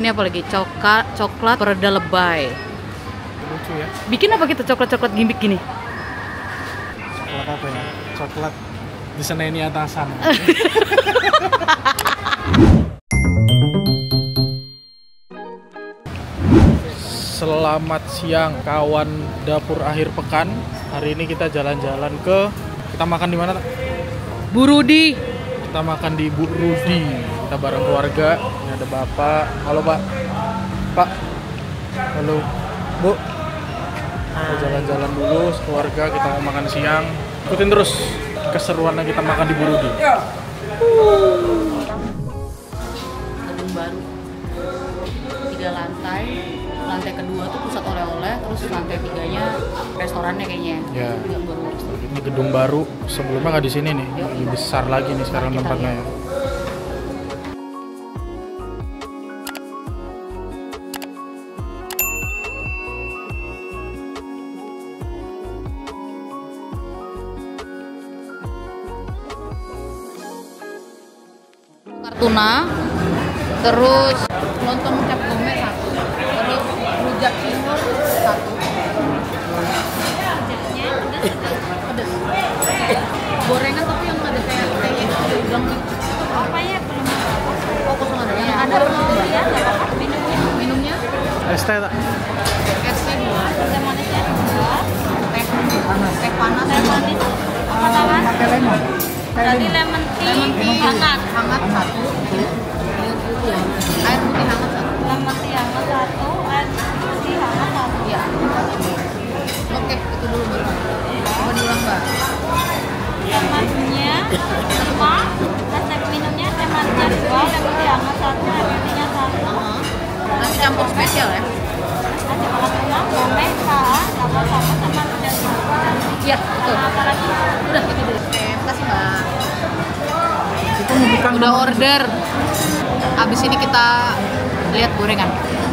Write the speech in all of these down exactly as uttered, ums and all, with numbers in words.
Ini apa lagi? Coklat, coklat pereda lebay. Lucu ya. Bikin apa kita coklat-coklat gimmick gini? Coklat apa ya? Coklat diseneni atasan. Selamat siang kawan dapur akhir pekan. Hari ini kita jalan-jalan ke, kita makan di mana? Bu Rudi. Kita makan di Bu Rudi. Kita bareng keluarga. Ini ada bapak. Halo pak. Pak. Halo bu. Kita jalan-jalan dulu keluarga. Kita mau makan siang. Ikutin terus keseruannya kita makan di Bu Rudi. Gedung baru. Tiga lantai. Lantai kedua tuh pusat oleh-oleh, terus lantai tiganya restorannya kayaknya. Ya. Gedung baru. Ini gedung baru. Sebelumnya nggak di sini nih. Lebih besar lagi nih sekarang Kita tempatnya. lihat. Ya. Tuna, terus lontong cap gome satu, terus rujak cingur satu. Pedes. Gorengan tapi yang ada kayak kayak udang gitu. Apa ya belum ada? Oh kosong ada. Yang Ada ada mau ya nggak apa-apa minumnya. minumnya Es teh tak? es teh dua, Teh manisnya dua, teh panas, teh panas, teh manis apa kawan? Pakai lemon. Tadi lemon tea, lemon tea hangat, hangat satu, air putih ya, air putih hangat satu. lemon tea hangat satu, air putih hangat satu. Iya. Oke, itu dulu baru. Coba diulang mbak. Teh manisnya lima, dan teh minumnya teh manisnya dua, lemon tea hangat satu, air putihnya satu. Nasi campur spesial ya? Nasi makan tuna, gome, saha, sama sama teh manisnya dua. Iya, betul. Sama apa lagi? Udah itu dulu. Oke, makasih mbak. Itu bukan Udah order. Abis ini kita lihat gorengan.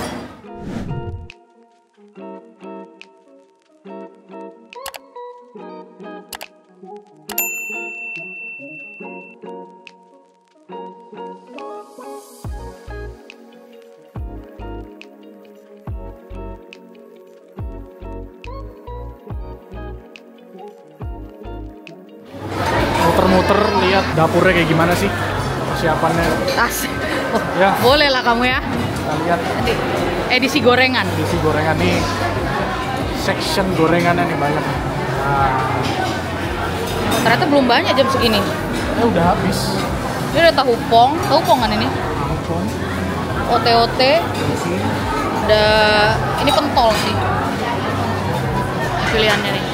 muter-muter lihat dapurnya kayak gimana sih persiapannya. Asik. Oh, Ya. boleh lah kamu ya. Kita lihat Nanti edisi gorengan. isi gorengan nih, section gorengannya nih banyak. Nah, Ternyata belum banyak jam segini. ini udah habis. Ini ada tahu pong, tahu pong kan ini? Langsung. O T O T. Ada ini pentol sih. Pilihannya nih.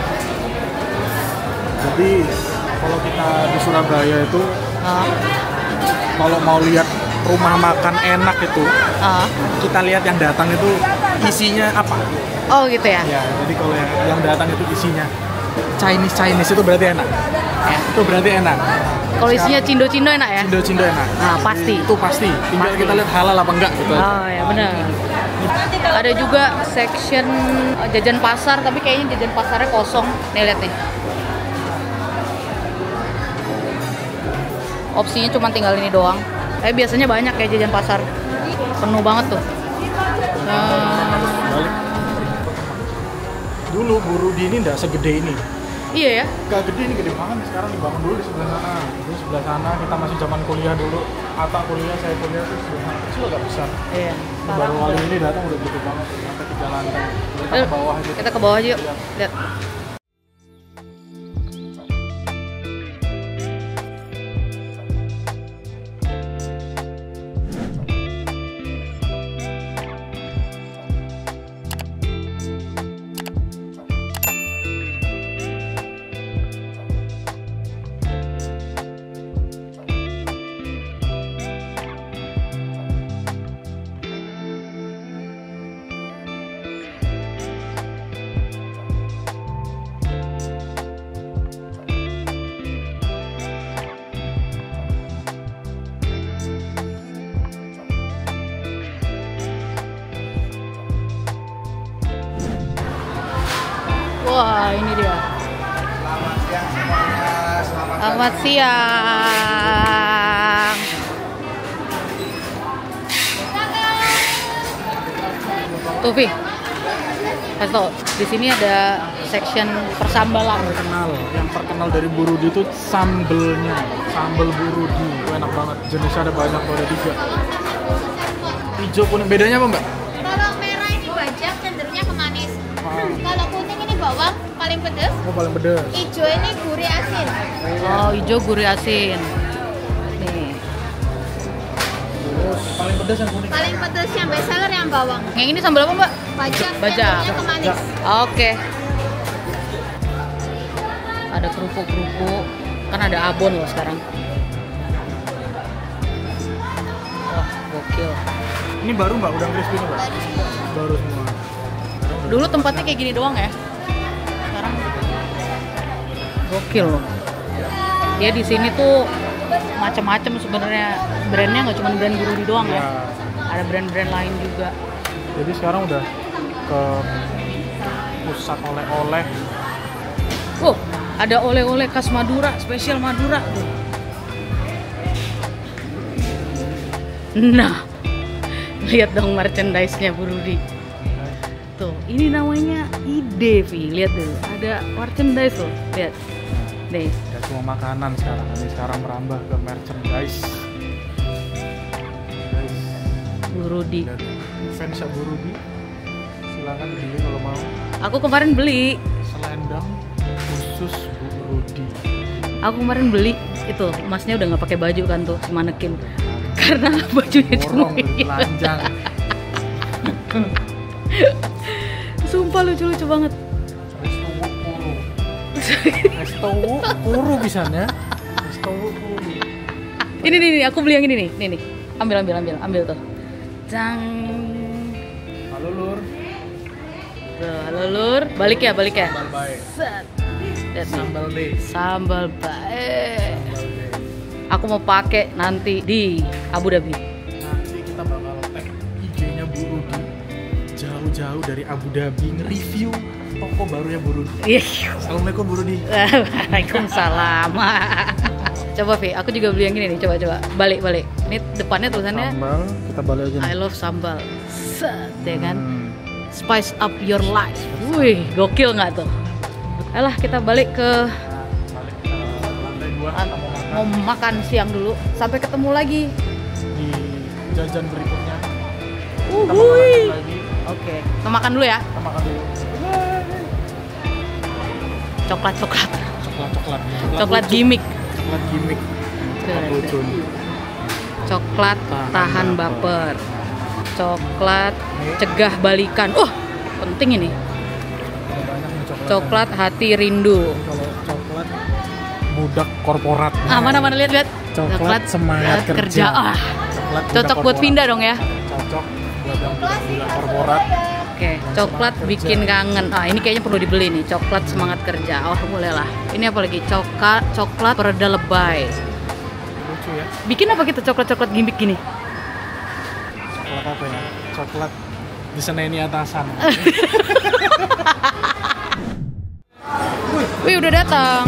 Jadi kalau kita di Surabaya itu Ah, kalau mau lihat rumah makan enak itu, ah. kita lihat yang datang itu isinya apa. Oh gitu ya. Ya, jadi kalau yang, yang datang itu isinya Chinese Chinese itu berarti enak. Ya. Itu berarti enak. Kalau isinya cindo-cindo enak ya? Cindo-cindo enak. Nah, pasti. Itu pasti. Tinggal Pasti. kita lihat halal apa enggak gitu. Oh ya benar. Ada juga section jajan pasar, tapi kayaknya jajan pasarnya kosong. Nih lihat nih. Opsinya cuma tinggal ini doang. Tapi biasanya banyak ya jajan pasar. Penuh banget tuh. Nah, Balik. Dulu Bu Rudi ini enggak segede ini. iya ya. Gak gede ini, gede banget. Sekarang dibangun dulu di sebelah sana. Dulu sebelah sana kita masih zaman kuliah dulu. Ata kuliah, saya kuliah tuh sebelah sana kecil agak besar. Iya. Ini baru kali ini datang udah gede banget sampai tiga lantai. Kita Ayo, ke bawah aja. kita ke bawah aja yuk. Lihat. Wah, ini dia. Selamat siang semuanya. Selamat Selamat siang. Tuh, Vi. Kasih tau, di sini ada section persambalan. Terkenal, yang terkenal dari Burudi itu sambelnya, sambel Burudi, itu enak banget. Jenisnya ada banyak, ada tiga. Hijau kuning, bedanya apa mbak? Kalau merah ini bajak cenderungnya ke manis. Ah. Kalau kuning ini bawang paling pedas. Oh paling pedas. Hijau ini gurih asin. Oh, hijau gurih asin. Nih. Terus paling pedas yang kuning. Paling pedas yang best seller yang bawang. Yang ini sambal apa, Mbak? Bajak Bajak. cenderungnya ke manis. Oke. Ada kerupuk-kerupuk. Kan ada abon loh sekarang. Wah, gokil. Ini baru mbak, udang crispy ini mbak? Baru semua. Dulu tempatnya kayak gini doang ya. Sekarang gokil loh. Ya di sini tuh macam-macam sebenarnya, brandnya nggak cuma brand Burudi doang ya. Ya. Ada brand-brand lain juga. Jadi sekarang udah ke pusat oleh-oleh. Oh, ada oleh-oleh khas Madura, spesial Madura. Nah, lihat dong merchandise-nya Burudi. Tuh, ini namanya Ide, Vi. Lihat dulu, ada merchandise loh. Lihat. Nih. Gak cuma makanan sekarang, ini sekarang merambah ke merchandise. Guys, Burudi. lihat fans Burudi, silakan beli kalau mau. Aku kemarin beli. Selendang khusus Burudi. Aku kemarin beli itu, masnya udah nggak pakai baju kan tuh si manekin. Karena bajunya Borong cuma dari telanjang. sumpah lucu-lucu banget. Restowo puru. Restowo puru pisannya. Restowo puru. Ini nih, nih, aku beli yang ini nih, nih nih. Ambil, ambil, ambil, ambil tuh. Cang. Halo lur. Tuh, halo lur, balik ya, balik ya. Sambal baik. Set. Lihat nih. Sambal deh. Sambal bae. Sambal deh. Aku mau pakai nanti di Abu Dhabi. Nanti kita bakal tag I G-nya Burudi jauh-jauh dari Abu Dhabi nge-review toko barunya Burudi. Iya. Assalamualaikum Burudi. Waalaikumsalam. Coba Vi, aku juga beli yang ini nih, coba coba. Balik balik. Ini depannya tulisannya Sambal, kita balik aja. I love sambal. Set, ya kan? Hmm. Spice up your life. Wih, gokil nggak tuh? Alah, kita balik ke Balik ke lantai dua, kita mau makan mau makan siang dulu. Sampai ketemu lagi. di jajan berikutnya. Kita makan Uhuy. lagi. Oke, kita makan dulu ya. Kita makan dulu. Coklat coklat, Coklat coklat. coklat lucu. gimmick. Coklat gimmick. Coklat lucu. nih. Coklat Tahan tahan baper. baper. Coklat cegah balikan. Oh, penting ini. Ada banyak nih coklat. Coklat hati rindu. Kalau coklat budak korporat. Ah, mana mana lihat lihat. Coklat semangat kerja. Ah, Coklat cocok budak buat korporat. Pindah dong ya. Cocok buat yang budak korporat. Oke, coklat bikin kangen. Ah, ini kayaknya perlu dibeli nih. Coklat semangat kerja. Oh, boleh lah. Ini apa lagi? Coklat coklat pereda lebay. Lucu ya. Bikin apa kita coklat-coklat gimmick gini? Coklat apa ya? Coklat diseneni atasan. Wih, udah datang.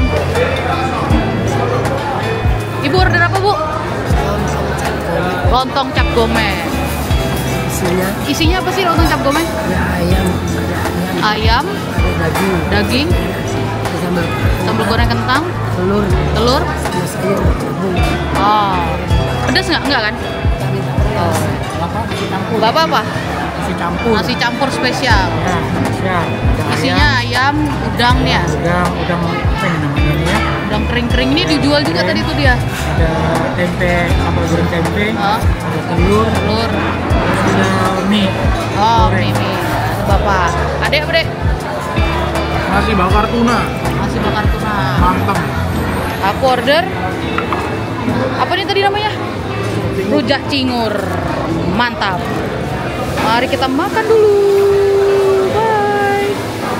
Ibu order apa, Bu? Lontong cap gome. Isinya Isinya apa sih lontong cap gome? ada ayam, ada ayam, Ayam, ada daging, daging, ada sambal, sambal goreng kentang, telur, telur. sama sayur, rebung, Oh, pedas nggak? Nggak kan? Oh. apa? Nasi campur, Bapak apa? nasi campur. Nasi campur spesial. Nah, spesial. Ada Isinya ayam, udang nih ya. ayam, udang, udang apa ini namanya ini ya? Udang kering-kering ini dijual juga tadi tuh dia. Ada tempe, sambal goreng tempe, Hah? ada telur, Telur. terus ada mie. Oh, goreng. ini. Bapak. Adek apa, Dek? Nasi bakar tuna. Nasi bakar tuna. Mantap. Aku order apa nih tadi namanya? Rujak cingur. Mantap. Mari kita makan dulu. Bye.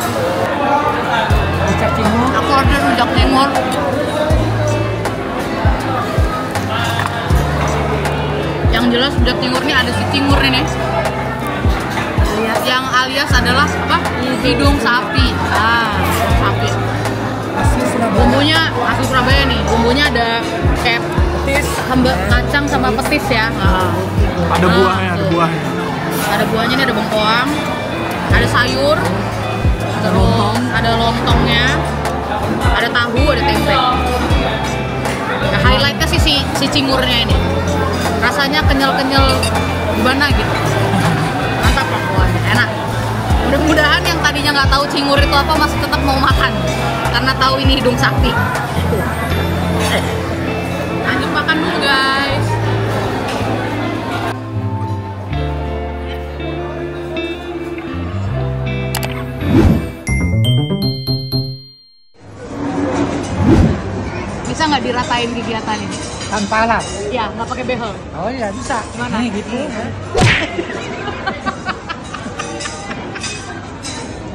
Rujak cingur, Aku order rujak cingur. Yang jelas rujak cingur nih ada si cingur ini. Yang alias adalah apa? Hidung sapi. Ah, sapi. asli Surabaya. Bumbunya asli Surabaya nih. Bumbunya ada kayak petis, sambal kacang sama petis ya. Nah, Ada Nah, buahnya, ada tuh. buahnya. ada buahnya nih, ada bengkoang, ada sayur, terus ada lontongnya, ada tahu, ada tempe. Nah, highlightnya sih si, si cingurnya ini. Rasanya kenyal-kenyal gimana gitu. Mantap lah pokoknya, enak. Mudah-mudahan yang tadinya nggak tahu cingur itu apa masih tetap mau makan karena tahu ini hidung sapi. Lanjut makan dulu guys. Bisa nggak diratain kegiatan ini? Tanpa alat. Ya, nggak pakai behel. Oh iya bisa. Gimana? Nih gitu.